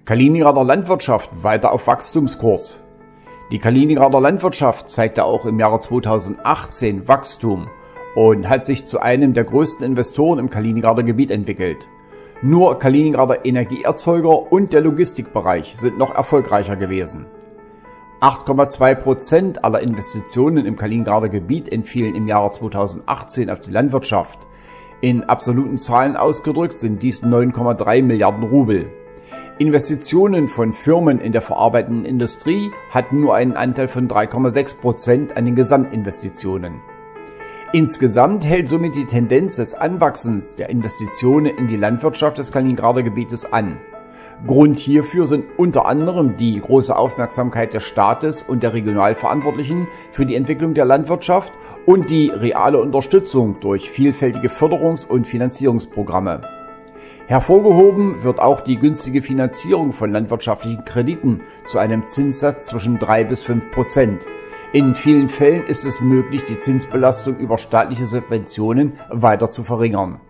Kaliningrader Landwirtschaft weiter auf Wachstumskurs. Die Kaliningrader Landwirtschaft zeigte auch im Jahre 2018 Wachstum und hat sich zu einem der größten Investoren im Kaliningrader Gebiet entwickelt. Nur Kaliningrader Energieerzeuger und der Logistikbereich sind noch erfolgreicher gewesen. 8,2% aller Investitionen im Kaliningrader Gebiet entfielen im Jahre 2018 auf die Landwirtschaft. In absoluten Zahlen ausgedrückt sind dies 9,3 Milliarden Rubel. Investitionen von Firmen in der verarbeitenden Industrie hatten nur einen Anteil von 3,6% an den Gesamtinvestitionen. Insgesamt hält somit die Tendenz des Anwachsens der Investitionen in die Landwirtschaft des Kaliningrader Gebietes an. Grund hierfür sind unter anderem die große Aufmerksamkeit des Staates und der Regionalverantwortlichen für die Entwicklung der Landwirtschaft und die reale Unterstützung durch vielfältige Förderungs- und Finanzierungsprogramme. Hervorgehoben wird auch die günstige Finanzierung von landwirtschaftlichen Krediten zu einem Zinssatz zwischen 3 bis 5%. In vielen Fällen ist es möglich, die Zinsbelastung über staatliche Subventionen weiter zu verringern.